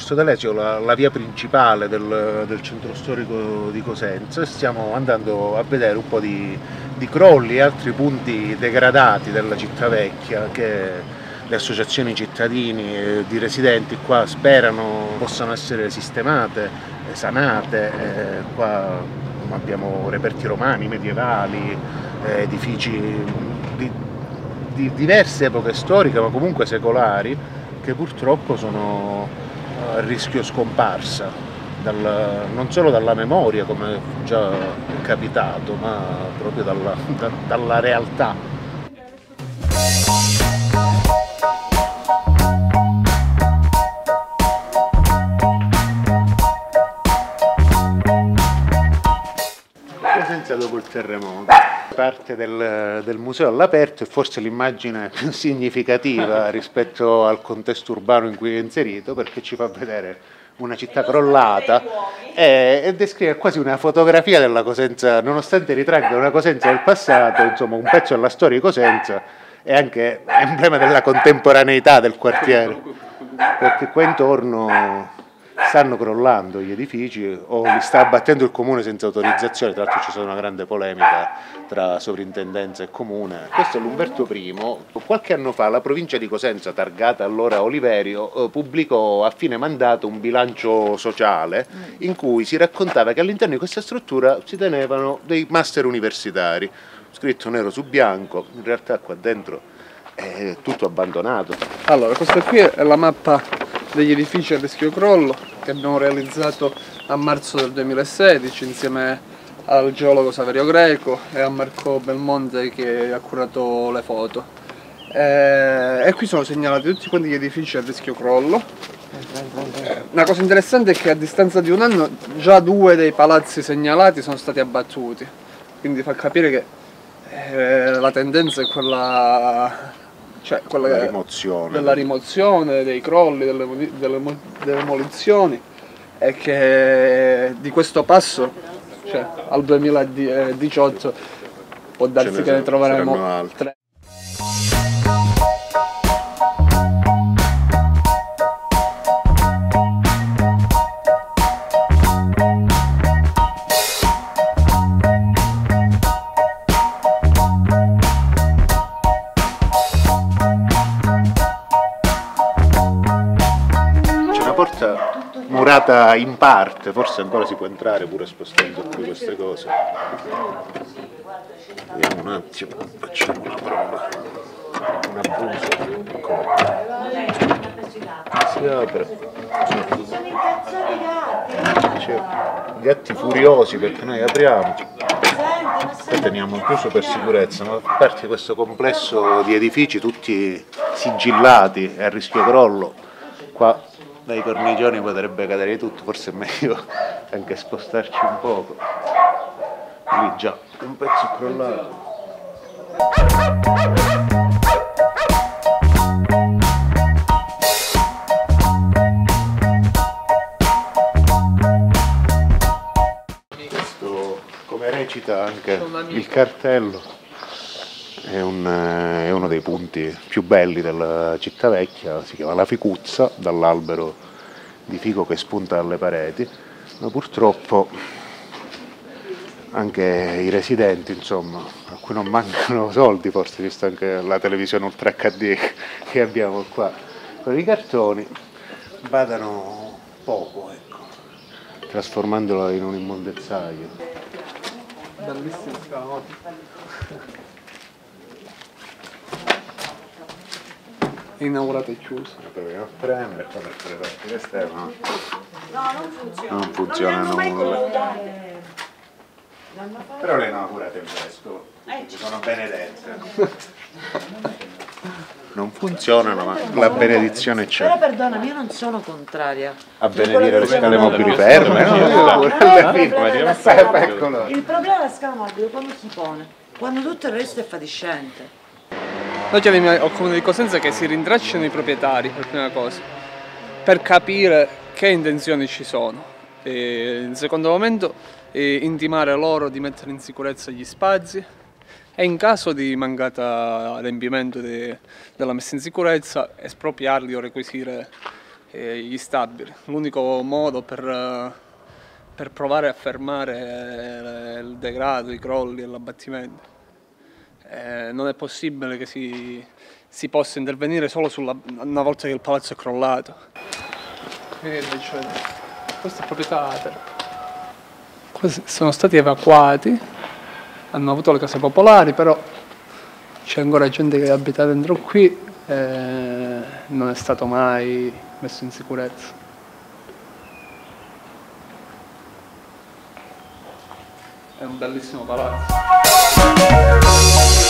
Corso D'Alesio, la via principale del centro storico di Cosenza, e stiamo andando a vedere un po' di crolli e altri punti degradati della città vecchia che le associazioni cittadini e di residenti qua sperano possano essere sistemate, sanate. Qua abbiamo reperti romani, medievali, edifici di diverse epoche storiche, ma comunque secolari, che purtroppo sono a rischio scomparsa, non solo dalla memoria, come già è capitato, ma proprio dalla realtà. Cosenza dopo il terremoto. Parte del museo all'aperto è forse l'immagine più significativa rispetto al contesto urbano in cui è inserito, perché ci fa vedere una città crollata e descrive quasi una fotografia della Cosenza, nonostante ritragga una Cosenza del passato, insomma un pezzo della storia di Cosenza e anche emblema della contemporaneità del quartiere, perché qua intorno stanno crollando gli edifici o li sta abbattendo il comune senza autorizzazione. Tra l'altro c'è stata una grande polemica tra sovrintendenza e comune. Questo è l'Umberto I. Qualche anno fa la provincia di Cosenza, targata allora Oliverio, pubblicò a fine mandato un bilancio sociale in cui si raccontava che all'interno di questa struttura si tenevano dei master universitari, scritto nero su bianco. In realtà qua dentro è tutto abbandonato. Allora, questa qui è la mappa degli edifici a rischio crollo che abbiamo realizzato a marzo del 2016 insieme al geologo Saverio Greco e a Marco Belmonte che ha curato le foto. E qui sono segnalati tutti quanti gli edifici a rischio crollo. Una cosa interessante è che a distanza di un anno già 2 dei palazzi segnalati sono stati abbattuti, quindi fa capire che la tendenza è quella della rimozione, dei crolli, delle demolizioni, e che di questo passo, cioè, al 2018 può darsi che ne troveremo altre. Murata in parte, forse ancora si può entrare pure spostando qui queste cose. Vediamo un attimo, facciamo una prova. Un abuso. Si apre. C'è gatti furiosi perché noi apriamo. Qua teniamo chiuso per sicurezza, ma a parte questo complesso di edifici tutti sigillati e a rischio crollo, qua dai cornicioni potrebbe cadere tutto, forse è meglio anche spostarci un poco. Lì già un pezzo crollato. Questo, come recita anche il cartello, è uno dei punti più belli della città vecchia. Si chiama La Ficuzza, dall'albero di fico che spunta dalle pareti, ma purtroppo anche i residenti, insomma, a cui non mancano soldi, forse visto anche la televisione Ultra HD che abbiamo qua con i cartoni, badano poco, ecco, trasformandolo in un immondezzaio. Bellissimo scavato. Inaugurato e chiuso. Proviamo a premere qua per fare partire l'esterno. No, non funziona. Non funziona nulla. Però le inaugurate in fresco, sono benedette. Non funzionano, ma la benedizione c'è. Però perdonami, io non sono contraria. A benedire le scale mobili ferme? Il problema della scala mobile quando si pone, quando tutto il resto è fatiscente. Noi chiediamo al Comune di Cosenza che si rintracciano i proprietari, per prima cosa, per capire che intenzioni ci sono. E in secondo momento intimare loro di mettere in sicurezza gli spazi e in caso di mancato adempimento della messa in sicurezza espropriarli o requisire gli stabili. L'unico modo per provare a fermare il degrado, i crolli e l'abbattimento. Non è possibile che si possa intervenire solo una volta che il palazzo è crollato. Questa è proprietà. Sono stati evacuati, hanno avuto le case popolari, però c'è ancora gente che abita dentro qui e non è stato mai messo in sicurezza. È un bellissimo palazzo.